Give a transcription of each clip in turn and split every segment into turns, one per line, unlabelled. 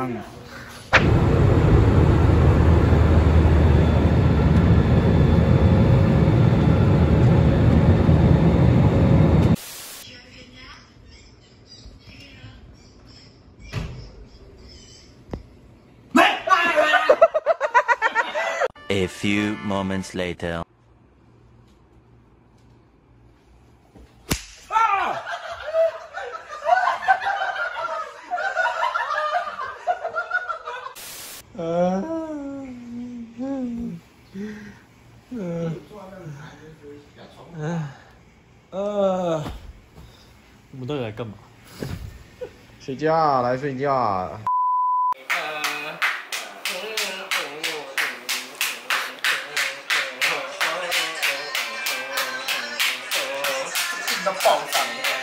张。
A few moments later.
我们到底来干嘛？
睡觉，来睡觉。
都爆上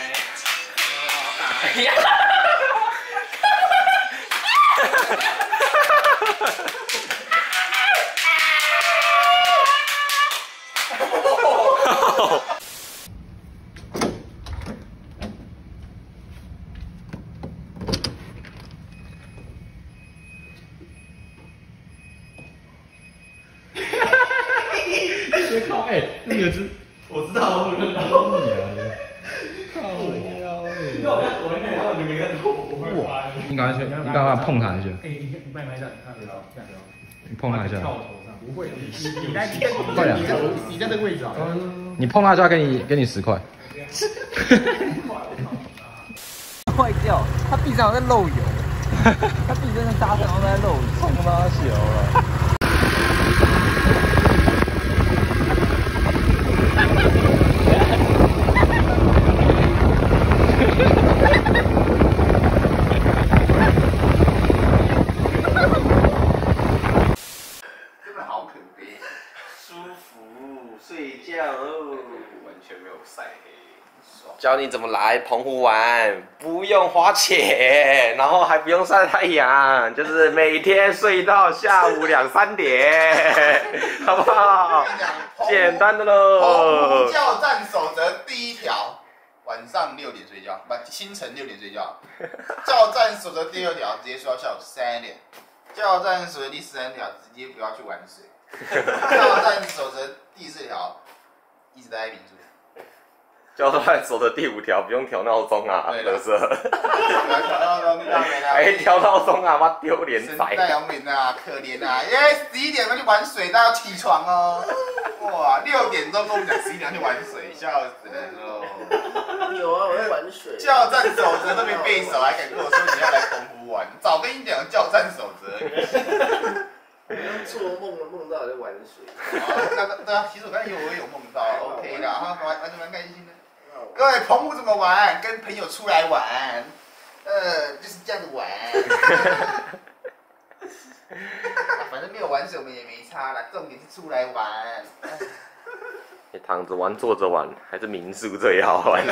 靠！哎，那个是，我知道，我认到你了。靠腰！你好像昨天看到你没看到，我会发现。
你赶快去，你赶快碰他一下。
哎，你慢慢这样，这样。
你碰他一下。
跳我头上。不会，
快点！
你在这个位置啊。
你碰他就要给你10块。
坏掉，他地上在漏油，他地真的沙尘，然后在漏油，
碰他小了。
真的好可悲，舒服，睡觉哦，完全没有晒黑。
教你怎么来澎湖玩，不用花钱，然后还不用晒太阳，就是每天睡到下午2、3点，好不好？简单的喽。
澎湖教战守则第1条，晚上6点睡觉，不，清晨6点睡觉。教战守则第2条，直接睡到下午3点。教战守则第13条，直接不要去玩水。教战守则第4条，一直待在民宿。
教战守则第5条，不用调闹钟啊，垃圾。
调闹钟，
哎，调闹钟啊，妈丢脸仔。
太阳明啊，可怜啊！因为11点要去玩水，大家要起床哦。哇，6点钟跟我们讲11点要去玩水，笑死人喽！
有啊，我在玩水。
教战守则都没背熟，还敢跟我说你要来澎湖玩？早跟你讲教战守则。
我刚做梦了，梦到我在玩水。
对啊，其实我刚才我也有梦到 ，OK 的，玩得蛮开心的。各位，澎湖怎么玩？跟朋友出来玩，就是这样子玩。反正没有玩水，我们也没差啦。重点是出来玩。
你躺着玩、坐着玩，还是民宿最好玩？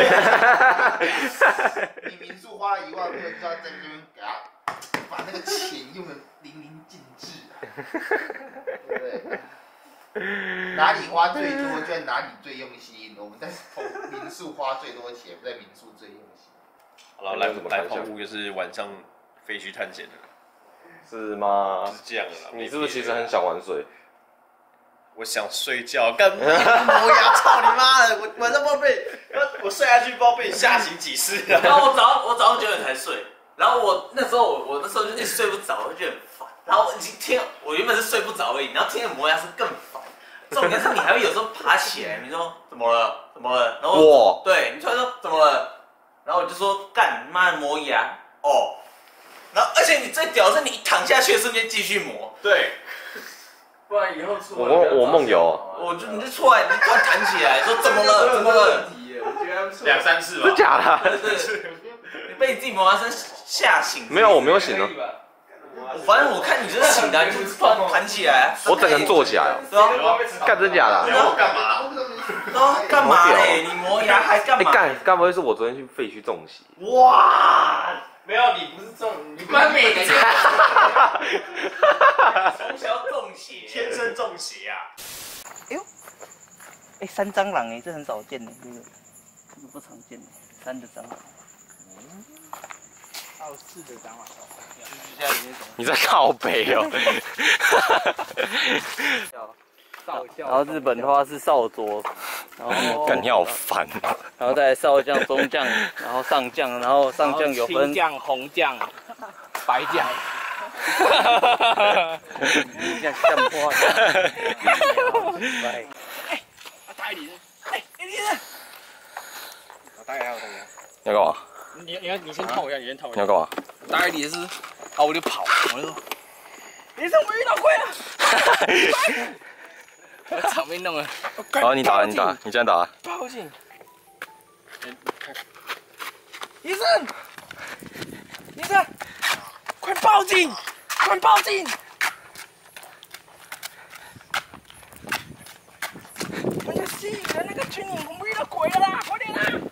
你民宿花了1万块，就要在那边给他把那个钱用的淋漓尽致啊，对不对？哪里花最多，就在哪里最用心。我们在民宿花最多钱，在民宿最用心。
好了，来澎湖就是晚上飞去探险的，
是吗？
是这样的啦。
你是不是其实很想玩水？
我想睡觉，干嘛？磨牙！操你妈的！我晚上不知道被我睡下去，不知道被你吓醒几次了。
然后我早上9点才睡，然后我那时候就一直睡不着，我就觉得很烦。然后我原本是睡不着而已，然后听了磨牙是更烦。重点是你还会有时候爬起来，你说怎么了？然后对你突然说怎么了？然后我就说干妈的磨牙哦。然后而且你最屌的是你一躺下去的瞬间继续磨。
对。
不然以后出来
我梦游，
你就出来，你突然弹起来，说怎么了？
我觉得2、3次吧。
真假的？
你被你自己磨牙声吓醒。
没有，我没有醒啊。
反正我看你就是醒的，你就突然弹起来。
我整个人坐起来
对啊，
干真假的？
我干嘛？
干嘛嘞？你磨牙还干嘛？
干不会是我昨天去废墟中邪？
哇！没有，你不是中，你
关美的。从小中邪，
天生中邪啊！
哎呦，山蟑螂这很少见的，这个不常见的，山的蟑螂。
好事的脏话。
你在靠北哦。
然后日本的话是少佐，然后
感觉好烦。
然后再来少将、中将，然后上将，然后上将有分
青将、红将、白将。
你这样像话？来，
大一点，我大一下，我大一下。
你要干嘛？
你先套一下，你先套一下。
你要干嘛？
大一点是，好我就跑，我就说，你怎么遇到鬼了？我场面弄了。
好，你打，你打，你先打。
报警！医生，医生，快报警！快报警！我要吸引人那个群影，我们遇到鬼了啦！快点啦！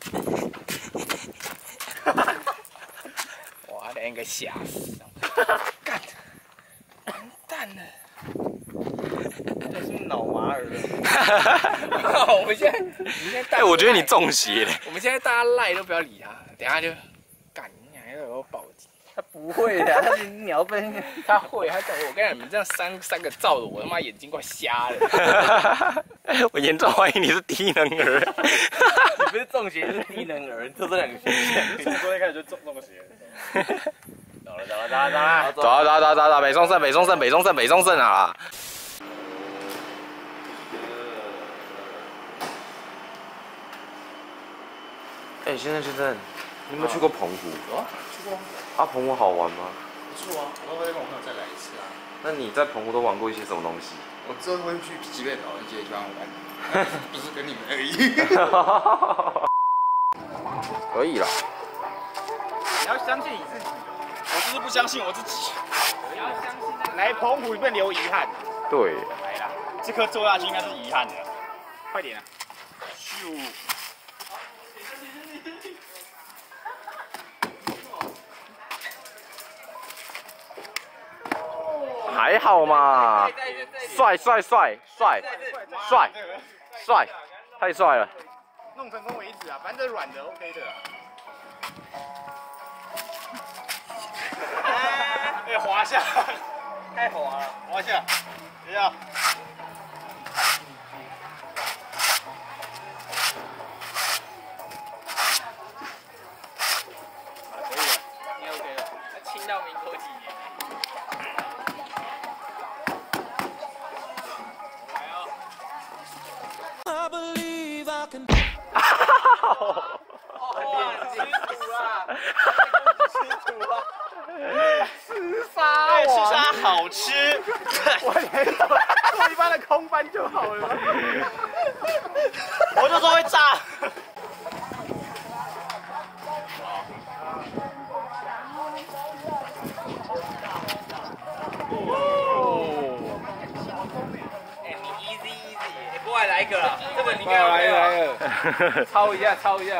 哇，两个吓死！干，完蛋了！这是脑麻儿了。我们现在，
哎，我觉得你中邪嘞。
我们现在大家赖都不要理他，等下就干，你还要报警。
他不会的，他你要被
他会，他等我跟你讲，你们这样三个照着我，他妈眼睛快瞎了。
我严重怀疑你是低能儿。
你不是中邪就是低能儿，就这两个选项。
从昨天开始就中邪。
走了，
走，北宋胜啊！哎，先生，你有没有去过澎湖？
有啊，去过。
啊，澎湖好玩吗？
不错啊，我会跟我朋友再来一次啊。
那你在澎湖都玩过一些什么东西？
我之后会去吉贝岛那些地方玩，不是跟你们而已。
可以啦。
你要相信你自己，我就是不相信我自己。你要相信来澎湖不能留遗憾。
对。
来啦，这颗做下去应该是遗憾的。快点啊！咻！
还好嘛，帅，太帅了。
弄成功为止啊，反正这软的 OK 的。哎，滑下，太滑了，滑下，等一下。好了，可以了，应该 OK 了。那亲到民国几年？吃沙好吃，我连做一般的空翻就好了。我就说会炸。哎，你 easy， 过来来一个了，这个你应该来个，抄一下。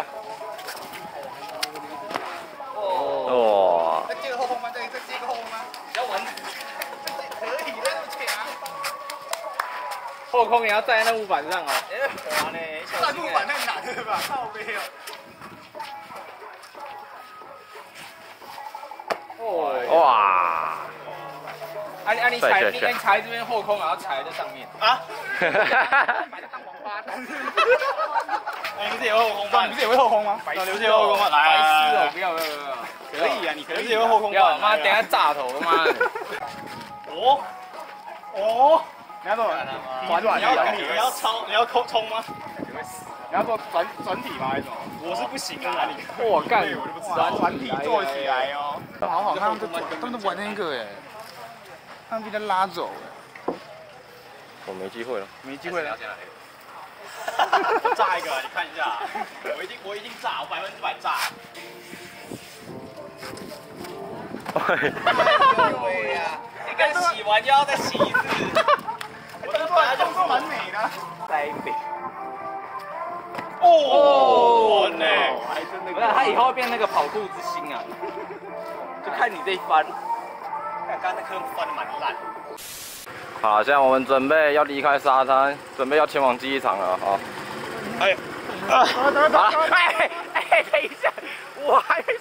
哇！
再接个后空翻，再接个后空翻，
比较稳。
可以，那么强。
后空也要站在那木板上哦。滑呢，
站木板太难了吧？靠背
哦。
哇！
你踩这边后空，然后踩在上面啊？把它当王八蛋。你不是也会后空翻？你不是也会后空吗？白痴哦！后空翻，白痴哦！不要！可以啊，你可以也会后空翻。不要，妈，等下炸头，妈的！哦，你要做你要超，你要冲吗？你要做转体吗？还是什么？我是不行啊！我干，我就不知道。转体做起来哦。好好，他们都玩那个哎，他们被他拉走哎。
我没机会了。
没机会了。
炸一个，你看一下，我一定炸，我100%炸。
对呀，你刚洗完就要再洗一次。动作蛮美的。塞北。哦，还真的。不是，他以后会变那个跑酷之星啊，就看你这一翻。刚刚那颗翻得蛮烂。
好，现在我们准备要离开沙滩，准备要前往机场了。好。哎，好了，等一下，我还没